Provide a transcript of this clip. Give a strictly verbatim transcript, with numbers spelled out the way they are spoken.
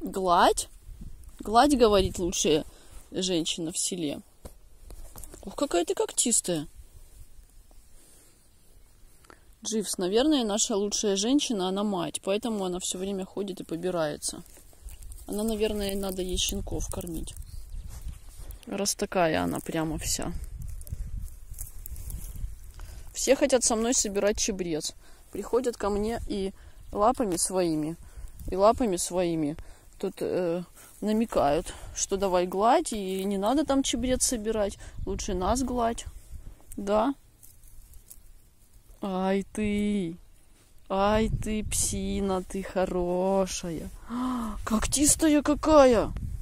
Гладь? Гладь, говорит лучшая женщина в селе. Ох, какая ты когтистая. Дживс, наверное, наша лучшая женщина, она мать, поэтому она все время ходит и побирается. Она, наверное, надо ей щенков кормить. Раз такая она прямо вся. Все хотят со мной собирать чебрец. Приходят ко мне и лапами своими, и лапами своими тут э, намекают, что давай гладь, и не надо там чебрец собирать, лучше нас гладь. Да? Ай ты, ай ты, псина, ты хорошая. Когтистая какая!